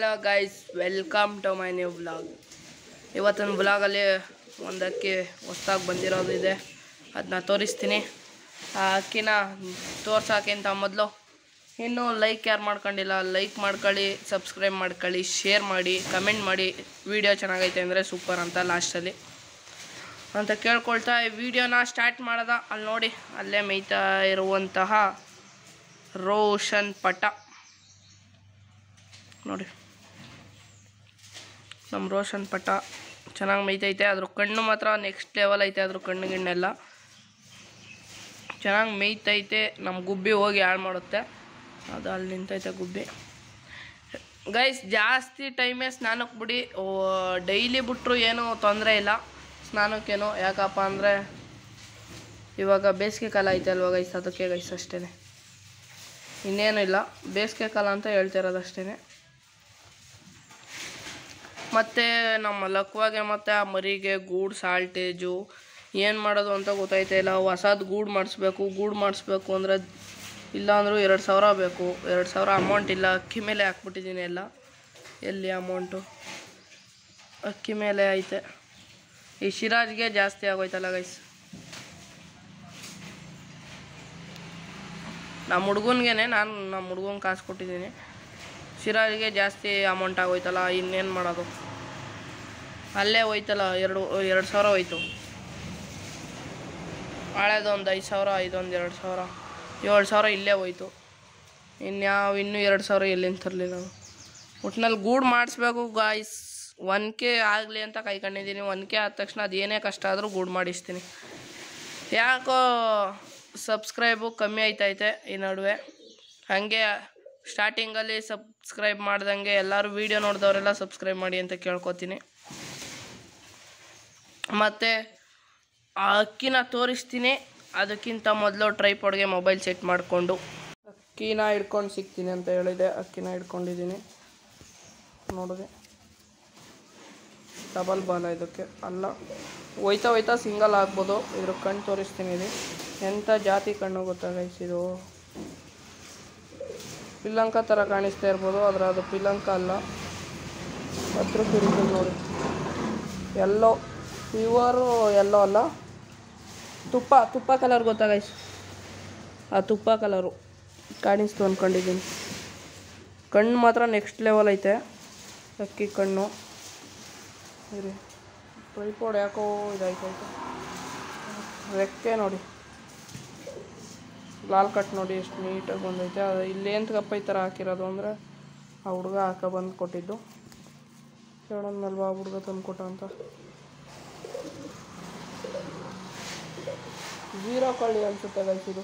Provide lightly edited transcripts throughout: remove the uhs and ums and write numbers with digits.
Hello guys, welcome to my new vlog. ಇವತ್ತಿನ ವ್ಲಾಗಲ್ಲಿ ಒಂದಕ್ಕೆ ಹೊಸ್ದಾಗಿ ಬಂದಿರೋದು ಇದೆ, ಅದನ್ನ ತೋರಿಸ್ತೀನಿ. ಆ ಅಕ್ಕಿನ ತೋರ್ಸೋಕ್ಕಿಂತ ಮೊದಲು ಇನ್ನೂ ಲೈಕ್ ಯಾರು ಮಾಡ್ಕೊಂಡಿಲ್ಲ, ಲೈಕ್ ಮಾಡ್ಕೊಳ್ಳಿ, ಸಬ್ಸ್ಕ್ರೈಬ್ ಮಾಡ್ಕೊಳ್ಳಿ, ಶೇರ್ ಮಾಡಿ, ಕಮೆಂಟ್ ಮಾಡಿ. ವಿಡಿಯೋ ಚೆನ್ನಾಗೈತೆ ಅಂದರೆ ಸೂಪರ್ ಅಂತ ಲಾಸ್ಟಲ್ಲಿ ಅಂತ ಕೇಳ್ಕೊಳ್ತಾ ಈ ವಿಡಿಯೋನ ಸ್ಟಾರ್ಟ್ ಮಾಡೋದ. ಅಲ್ಲಿ ನೋಡಿ, ಅಲ್ಲೇ ಮೇಯ್ತಾ ಇರುವಂತಹ ರೋಷನ್ ಪಟ ನೋಡಿ, ನಮ್ಮ ರೋಷನ್ ಪಟ ಚೆನ್ನಾಗಿ ಮೇಯ್ತೈತೆ. ಅದ್ರ ಕಣ್ಣು ಮಾತ್ರ ನೆಕ್ಸ್ಟ್ ಲೆವೆಲ್ ಐತೆ. ಅದ್ರ ಕಣ್ಣು ಗಿಣ್ಣೆಲ್ಲ ಚೆನ್ನಾಗಿ ಮೇಯ್ತೈತೆ. ನಮ್ಮ ಗುಬ್ಬಿ ಹೋಗಿ ಹಾಳು ಮಾಡುತ್ತೆ. ಅದು ಅಲ್ಲಿ ನಿಂತೈತೆ ಗುಬ್ಬಿ. ಗೈಸ್, ಜಾಸ್ತಿ ಟೈಮೇ ಸ್ನಾನಕ್ಕೆ ಬಿಡಿ, ಡೈಲಿ ಬಿಟ್ಟರು ಏನೂ ತೊಂದರೆ ಇಲ್ಲ ಸ್ನಾನಕ್ಕೇನು. ಯಾಕಪ್ಪ ಅಂದರೆ ಇವಾಗ ಬೇಸಿಗೆ ಕಾಲ ಐತೆ ಅಲ್ವ ಗೈಸ್, ಅದಕ್ಕೆ ಗೈಸ್ ಅಷ್ಟೇ, ಇನ್ನೇನು ಇಲ್ಲ. ಬೇಸಿಗೆ ಕಾಲ ಅಂತ ಹೇಳ್ತಿರೋದು ಅಷ್ಟೇ. ಮತ್ತು ನಮ್ಮ ಲಕ್ವಾಗೆ ಮತ್ತು ಆ ಮರಿಗೆ ಗೂಡು ಸಾಲ್ಟೇಜು ಏನು ಮಾಡೋದು ಅಂತ ಗೊತ್ತಾಯ್ತಾ ಇಲ್ಲ. ಹೊಸದು ಗೂಡು ಮಾಡಿಸ್ಬೇಕು ಅಂದರೆ ಇಲ್ಲಾಂದ್ರೂ 2,000 ಬೇಕು. 2,000 ಅಮೌಂಟ್ ಇಲ್ಲ. ಅಕ್ಕಿ ಮೇಲೆ ಹಾಕ್ಬಿಟ್ಟಿದ್ದೀನಿ ಎಲ್ಲ. ಎಲ್ಲಿ ಅಮೌಂಟು? ಅಕ್ಕಿ ಮೇಲೆ ಐತೆ. ಈ ಶಿರಾಜ್ಗೆ ಜಾಸ್ತಿ ಆಗೋಯ್ತಲ್ಲ ಗೈಸ್. ನಮ್ಮ ಹುಡ್ಗನ್ಗೆ ನಮ್ಮ ಹುಡ್ಗಂಗೆ ಕಾಸು ಕೊಟ್ಟಿದ್ದೀನಿ. ಶಿರಾಜ್ಗೆ ಜಾಸ್ತಿ ಅಮೌಂಟ್ ಆಗೋಯ್ತಲ್ಲ, ಇನ್ನೇನು ಮಾಡೋದು? ಅಲ್ಲೇ ಹೋಯ್ತಲ್ಲ, 2,000 ಹೋಯ್ತು. ಹಳೇದೊಂದು 5,000, ಇದೊಂದು 2,000, 7,000 ಇಲ್ಲೇ ಹೋಯ್ತು. ಇನ್ನೂ 2,000 ಎಲ್ಲಿಂದ ತರಲಿ ನಾನು? ಒಟ್ಟಿನಲ್ಲಿ ಗೂಡು ಮಾಡಿಸ್ಬೇಕು ಗಾಯ್ಸ್. 1K ಆಗಲಿ ಅಂತ ಕಾಯ್ಕೊಂಡಿದ್ದೀನಿ. 1K ಆದ ತಕ್ಷಣ ಅದು ಏನೇ ಕಷ್ಟ ಆದರೂ ಗೂಡು ಮಾಡಿಸ್ತೀನಿ. ಯಾಕೋ ಸಬ್ಸ್ಕ್ರೈಬು ಕಮ್ಮಿ ಆಯ್ತೈತೆ ಈ ನಡುವೆ. ಹಾಗೆ ಸ್ಟಾರ್ಟಿಂಗಲ್ಲಿ ಸಬ್ಸ್ಕ್ರೈಬ್ ಮಾಡ್ದಂಗೆ ಎಲ್ಲರೂ ವೀಡಿಯೋ ನೋಡಿದವರೆಲ್ಲ ಸಬ್ಸ್ಕ್ರೈಬ್ ಮಾಡಿ ಅಂತ ಕೇಳ್ಕೊತೀನಿ. ಮತ್ತು ಆ ಅಕ್ಕಿನ ತೋರಿಸ್ತೀನಿ. ಅದಕ್ಕಿಂತ ಮೊದಲು ಟ್ರೈಪಾಡ್ಗೆ ಮೊಬೈಲ್ ಸೆಟ್ ಮಾಡಿಕೊಂಡು ಅಕ್ಕಿನ ಹಿಡ್ಕೊಂಡು ಸಿಗ್ತೀನಿ ಅಂತ ಹೇಳಿದೆ. ಅಕ್ಕಿನ ಹಿಡ್ಕೊಂಡಿದ್ದೀನಿ ನೋಡಿದೆ. ಡಬಲ್ ಬಾಲ ಇದಕ್ಕೆ ಅಲ್ಲ, ಹೋಯ್ತಾ ಸಿಂಗಲ್ ಆಗ್ಬೋದು. ಇದ್ರ ಕಣ್ಣು ತೋರಿಸ್ತೀನಿ. ಇದು ಎಂಥ ಜಾತಿ ಕಣ್ಣು ಗೊತ್ತಾ ಗೈಸ್? ಇದು ಪಿಲ್ಲಂಕ ಥರ ಕಾಣಿಸ್ತಾ ಇರ್ಬೋದು, ಆದರೆ ಅದು ಪಿಲ್ಲಂಕ ಅಲ್ಲ. ಹತ್ರ ತಿರುಗಿ ನೋಡಿ, ಎಲ್ಲೋ ಪ್ಯೂರು ಎಲ್ಲೋ ಅಲ್ಲ, ತುಪ್ಪ ಕಲರ್ ಗೊತ್ತಾ ಗೈಸ್? ಆ ತುಪ್ಪ ಕಲರು ಕಾಣಿಸ್ತು ಅಂದ್ಕೊಂಡಿದ್ದೀನಿ. ಕಣ್ಣು ಮಾತ್ರ ನೆಕ್ಸ್ಟ್ ಲೆವೆಲ್ ಐತೆ ಅಕ್ಕಿ ಕಣ್ಣು. ಇರಿ, ಟ್ರೈಪಾಡ್ ಯಾಕೋ ಇದಾಯ್ತೈತೆ. ರೆಕ್ಕೆ ನೋಡಿ, ಲಾಲ್ ಕಟ್ ನೋಡಿ ಎಷ್ಟು ನೀಟಾಗಿ ಬಂದೈತೆ. ಅದು ಇಲ್ಲೇಂತಗಪ್ಪ ಈ ಥರ ಹಾಕಿರೋದು ಅಂದರೆ ಆ ಹುಡುಗ ಬಂದು ಕೊಟ್ಟಿದ್ದು. ಹೇಳೋನಲ್ವ ಆ ಹುಡುಗ ತಂದು ಕೊಟ್ಟ ಅಂತ. 0 ಕಳ್ಳಿ ಅನಿಸುತ್ತೆ ಗೈಸಿದು.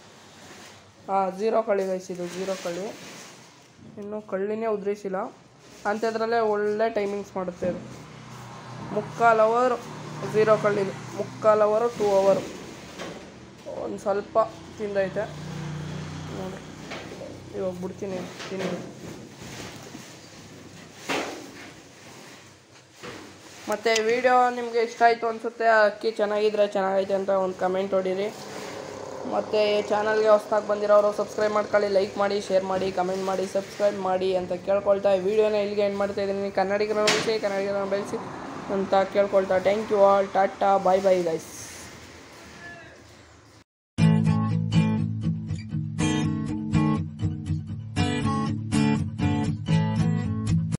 0 ಕಳ್ಳಿ ಗೈಸಿದು, 0 ಕಳ್ಳಿ. ಇನ್ನೂ ಕಳ್ಳಿನೇ ಉದ್ರಿಸಿಲ್ಲ. ಅಂಥದ್ರಲ್ಲೇ ಒಳ್ಳೆ ಟೈಮಿಂಗ್ಸ್ ಮಾಡುತ್ತೆ ಅದು. 3/4 ಅವರ್ 0 ಕಳ್ಳಿದು, 3/4 ಅವರ್ 2 ಅವರ್ ಒಂದು ಸ್ವಲ್ಪ ತಿಂದೈತೆ ನೋಡಿ. ಇವಾಗ ಬಿಡ್ತೀನಿ ತಿನ್ನಿ. ಮತ್ತು ವಿಡಿಯೋ ನಿಮಗೆ ಇಷ್ಟ ಆಯಿತು ಅನಿಸುತ್ತೆ. ಅಕ್ಕಿ ಚೆನ್ನಾಗಿದ್ರೆ ಚೆನ್ನಾಗೈತೆ ಅಂತ ಒಂದು ಕಮೆಂಟ್ ಹೊಡೀರಿ. ಮತ್ತು ಚಾನಲ್ಗೆ ಹೊಸ್ದಾಗಿ ಬಂದಿರೋರು ಸಬ್ಸ್ಕ್ರೈಬ್ ಮಾಡ್ಕೊಳ್ಳಿ, ಲೈಕ್ ಮಾಡಿ, ಶೇರ್ ಮಾಡಿ, ಕಮೆಂಟ್ ಮಾಡಿ, ಸಬ್ಸ್ಕ್ರೈಬ್ ಮಾಡಿ ಅಂತ ಕೇಳ್ಕೊಳ್ತಾ ಈ ವಿಡಿಯೋನ ಇಲ್ಲಿಗೆ ಎಂಡ್ ಮಾಡ್ತಾಯಿದ್ದೀನಿ. ಕನ್ನಡಿಗರನ್ನ ಉಳಿಸಿ, ಕನ್ನಡಿಗರನ್ನ ಬೆಳೆಸಿ ಅಂತ ಕೇಳ್ಕೊಳ್ತಾ thank you all. Tata, bye bye guys.